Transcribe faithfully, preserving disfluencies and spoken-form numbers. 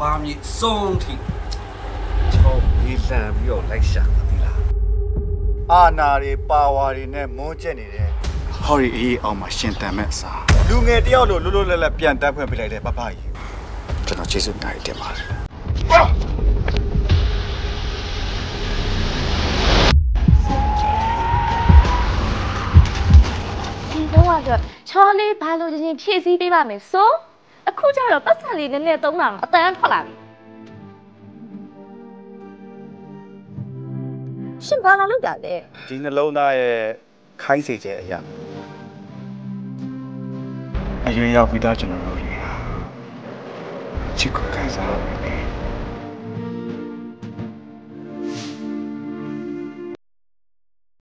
把你送去，瞧你三不要来想的啦。 啊，那里八瓦里呢，没见你嘞。好哩，奥嘛现在没啥。路眼掉路，路路来来变大块不来来，爸爸伊。真的其实哪一点嘛？ 你等我个，瞧你把路进去 P C 俾吧没收，啊，哭家有不三里的那东南，当然出来。ရှင်ဘာလာလောက်တာလဲဒီနှလုံးသားရဲ့ခိုင်းစေခြင်းအရာအရွယ်ရောက်ပြီးသားကျွန်တော်တို့ကြီးချစ်ကိုခံစားရမယ်